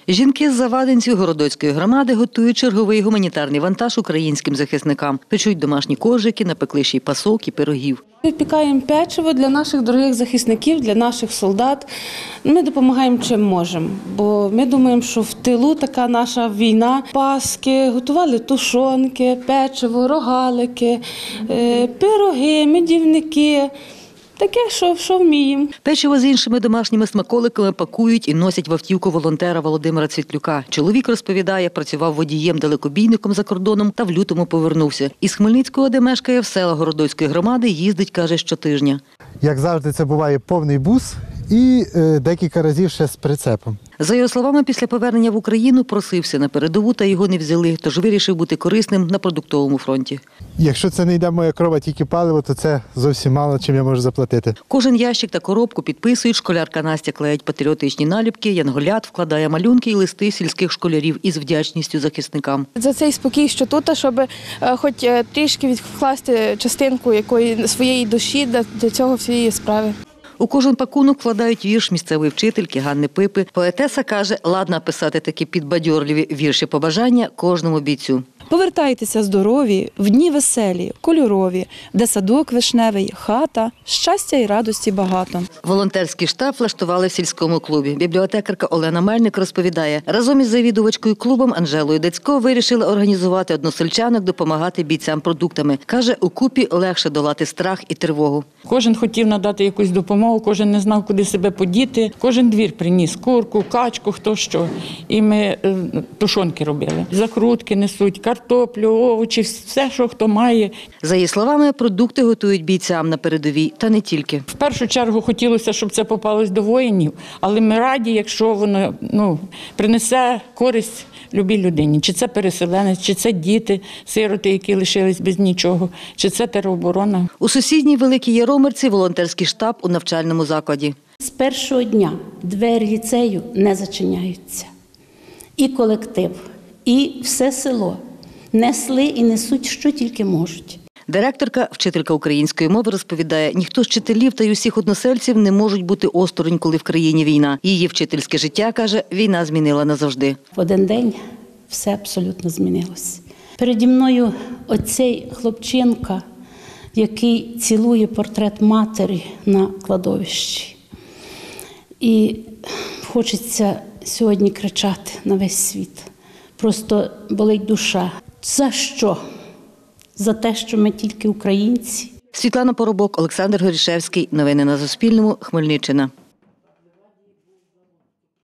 Жінки з Завадинців Городоцької громади готують черговий гуманітарний вантаж українським захисникам. Печуть домашні коржики, напекли ще й пасок і пирогів. Випікаємо печиво для наших дорогих захисників, для наших солдат. Ми допомагаємо чим можемо, бо ми думаємо, що в тилу така наша війна. Паски, готували тушонки, печиво, рогалики, пироги, медівники. Таке, що вміємо. Печиво з іншими домашніми смаколиками пакують і носять в автівку волонтера Володимира Цвітлюка. Чоловік розповідає, працював водієм-далекобійником за кордоном та в лютому повернувся. Із Хмельницького, де мешкає, в села Городоцької громади, їздить, каже, щотижня. Як завжди, це буває повний бус і декілька разів ще з прицепом. За його словами, після повернення в Україну просився на передову, та його не взяли, тож вирішив бути корисним на продуктовому фронті. Якщо це не йде моя крова, тільки паливо, то це зовсім мало, чим я можу заплатити. Кожен ящик та коробку підписують, школярка Настя клеїть патріотичні наліпки, янголят, вкладає малюнки і листи сільських школярів із вдячністю захисникам. За цей спокій, що тут, щоб хоч трішки відкласти частинку своєї душі до цього всієї справи. У кожен пакунок вкладають вірш місцевої вчительки Ганни Пипи. Поетеса каже, ладна писати такі підбадьорливі вірші побажання кожному бійцю. Повертайтеся здорові, в дні веселі, кольорові, де садок вишневий, хата, щастя і радості багато. Волонтерський штаб влаштували в сільському клубі. Бібліотекарка Олена Мельник розповідає, разом із завідувачкою клубом Анжелою Децько вирішили організувати односельчанок допомагати бійцям продуктами. Каже, укупі легше долати страх і тривогу. Кожен хотів надати якусь допомогу, кожен не знав, куди себе подіти. Кожен двір приніс курку, качку, хто що. І ми тушонки робили. Закрутки несуть, картоплю, овочі, все, що хто має. За її словами, продукти готують бійцям на передовій, та не тільки. В першу чергу хотілося, щоб це попалось до воїнів, але ми раді, якщо воно принесе користь любій людині. Чи це переселенець, чи це діти, сироти, які лишились без нічого, чи це тероборона. У сусідній Великій Яромирці волонтерський штаб у навчальному закладі. З першого дня двері ліцею не зачиняються. І колектив, і все село несли і несуть, що тільки можуть. Директорка, вчителька української мови, розповідає, ніхто з вчителів та й усіх односельців не можуть бути осторонь, коли в країні війна. Її вчительське життя, каже, війна змінила назавжди. В один день все абсолютно змінилося. Переді мною оцей хлопчинка, який цілує портрет матері на кладовищі. І хочеться сьогодні кричати на весь світ. Просто болить душа. За що? За те, що ми тільки українці. Світлана Поробок, Олександр Горішевський. Новини на Суспільному. Хмельниччина.